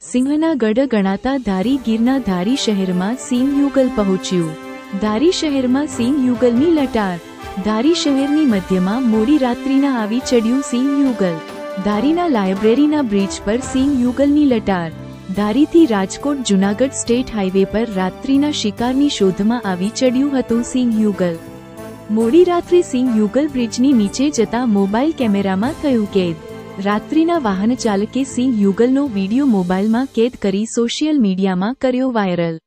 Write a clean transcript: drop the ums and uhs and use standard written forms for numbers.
સિંહના ગઢ ગણાતા ધારી ગીરના ધારી શહેરમાં સિંહ યુગલ પહોંચ્યું। ધારી શહેરમાં સિંહ યુગલની લટાર। ધારી શહેરની મધ્યમાં મોડી રાત્રિના આવી ચડ્યું સિંહ યુગલ। ધારીના લાયબ્રેરીના બ્રિજ પર સિંહ યુગલની લટાર। ધારીથી રાજકોટ જૂનાગઢ સ્ટેટ હાઈવે પર રાત્રિના શિકારની શોધમાં આવી ચડ્યું હતું સિંહ યુગલ। મોડી રાત્રે સિંહ યુગલ બ્રિજની નીચે જતા મોબાઈલ કેમેરામાં થયું કેદ। રાત્રિના વાહન ચાલકે સિંહ યુગલનો વિડીયો મોબાઈલમાં કેદ કરી સોશિયલ મીડિયામાં કર્યો વાયરલ।